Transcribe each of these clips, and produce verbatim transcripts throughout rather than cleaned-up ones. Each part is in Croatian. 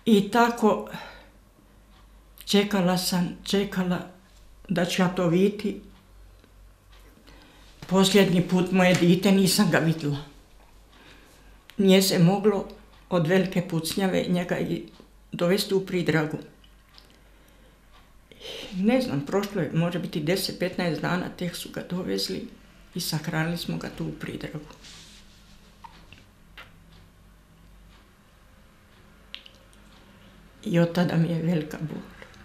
I tako čekala sam, čekala da ću ja to vidjeti. Posljednji put moje dite nisam ga vidjela. Nije se moglo od velike pucnjave njega i dovesti u Pridragu. Ne znam, prošlo je, može biti deset do petnaest dana, tek su ga dovezli i sahranili smo ga tu u Pridragu. I od tada mi je velika bol.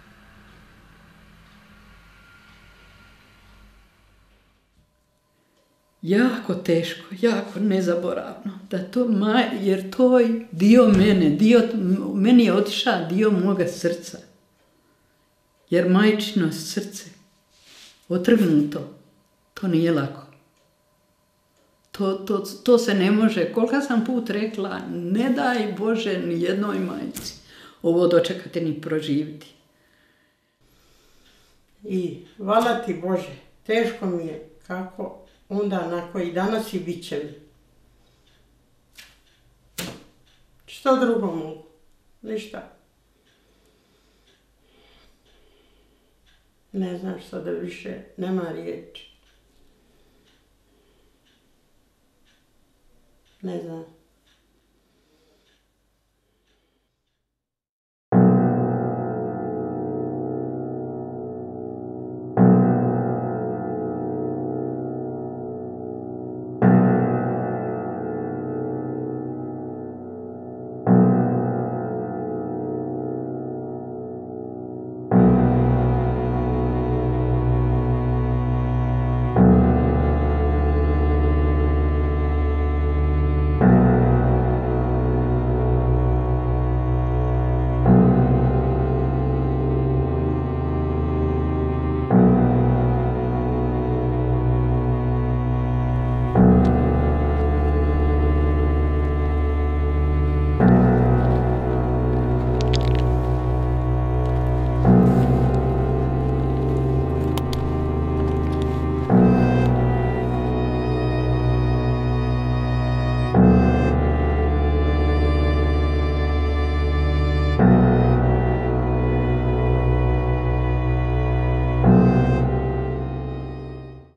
Jako teško, jako nezaboravno. Da to, jer to je dio mene, dio, meni je otišao dio moga srca. Jer majčino srce, otrgnuto, to nije lako. To, to, to se ne može, koliko sam put rekla, ne daj Bože ni jednoj majci ovo dočekati ni proživiti. I hvala ti Bože, teško mi je kako onda na koji danas i bit će mi. Što drugo mogu? Ništa. Ne znam što da više, nema riječi. Ne znam.